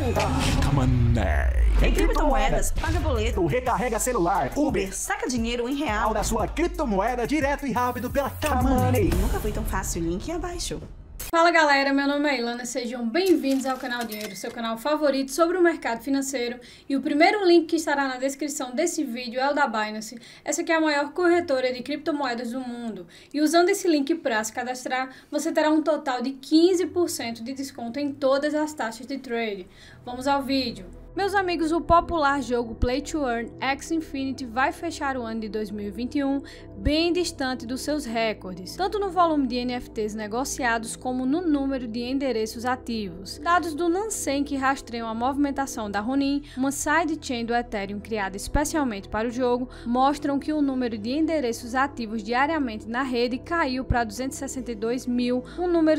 KAMONEY. Tem criptomoedas, paga boleto, recarrega celular, Uber, saca dinheiro em real da sua criptomoeda direto e rápido pela KAMONEY. Nunca foi tão fácil, link abaixo. Fala galera, meu nome é Ilana, sejam bem-vindos ao canal Dinheiro, seu canal favorito sobre o mercado financeiro. E o primeiro link que estará na descrição desse vídeo é o da BINANCE. Essa aqui é a maior corretora de criptomoedas do mundo. E usando esse link para se cadastrar, você terá um total de 15% de desconto em todas as taxas de trade. Vamos ao vídeo. Meus amigos, o popular jogo Play to Earn Axie vai fechar o ano de 2021 bem distante dos seus recordes, tanto no volume de NFTs negociados como no número de endereços ativos. Dados do BINANCE, que rastreiam a movimentação da Ronin, uma sidechain do Ethereum criada especialmente para o jogo, mostram que o número de endereços ativos diariamente na rede caiu para 262 mil, um número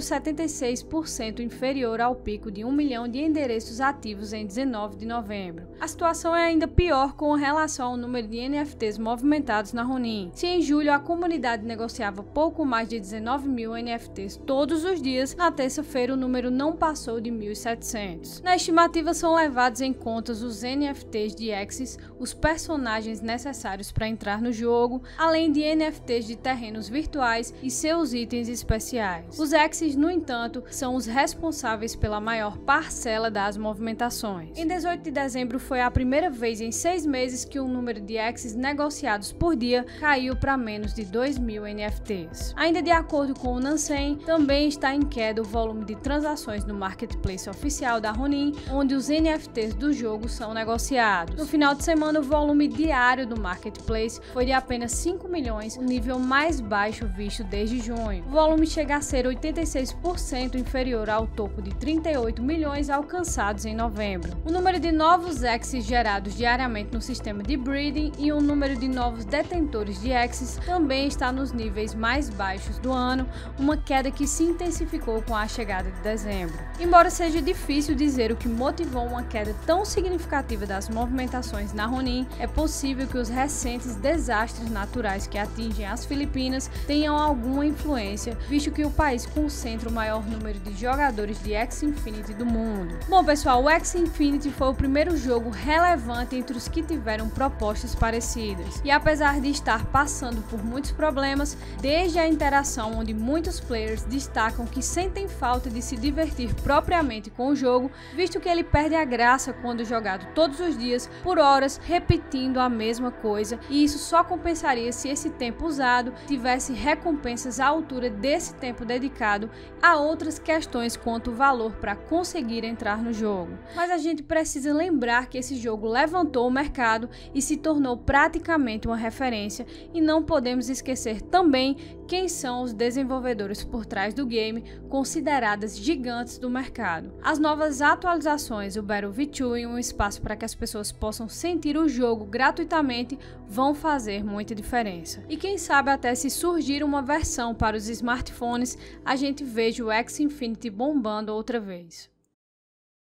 76% inferior ao pico de 1 milhão de endereços ativos em 19 de novembro. A situação é ainda pior com relação ao número de NFTs movimentados na Ronin. Se em julho a comunidade negociava pouco mais de 19 mil NFTs todos os dias, na terça-feira o número não passou de 1.700. Na estimativa são levados em conta os NFTs de Axie, os personagens necessários para entrar no jogo, além de NFTs de terrenos virtuais e seus itens especiais. Os Axies, no entanto, são os responsáveis pela maior parcela das movimentações. Em 18 de dezembro foi a primeira vez em 6 meses que o número de Axies negociados por dia caiu para menos de 2 mil NFTs. Ainda de acordo com o BINANCE, também está em queda o volume de transações no marketplace oficial da Ronin, onde os NFTs do jogo são negociados. No final de semana, o volume diário do marketplace foi de apenas 5 milhões, o nível mais baixo visto desde junho. O volume chega a ser 86% inferior ao topo de 38 milhões alcançados em novembro. O número de novos Axies gerados diariamente no sistema de breeding e o número de novos detentores de Axies também está nos níveis mais baixos do ano, uma queda que se intensificou com a chegada de dezembro. Embora seja difícil dizer o que motivou uma queda tão significativa das movimentações na Ronin, é possível que os recentes desastres naturais que atingem as Filipinas tenham alguma influência, visto que o país concentra o maior número de jogadores de Axie Infinity do mundo. Bom pessoal, o Axie Infinity foi o primeiro jogo relevante entre os que tiveram propostas parecidas. E apesar de estar passando por muitos problemas, desde a interação onde muitos players destacam que sentem falta de se divertir propriamente com o jogo, visto que ele perde a graça quando jogado todos os dias, por horas, repetindo a mesma coisa, e isso só compensaria se esse tempo usado tivesse recompensas à altura desse tempo dedicado a outras questões quanto o valor para conseguir entrar no jogo. Mas a gente precisa lembrar que esse jogo levantou o mercado e se tornou praticamente uma referência, e não podemos esquecer também quem são os desenvolvedores por trás do game, consideradas gigantes do mercado. As novas atualizações, o Battle V2 e um espaço para que as pessoas possam sentir o jogo gratuitamente vão fazer muita diferença. E quem sabe até se surgir uma versão para os smartphones, a gente veja o Axie Infinity bombando outra vez.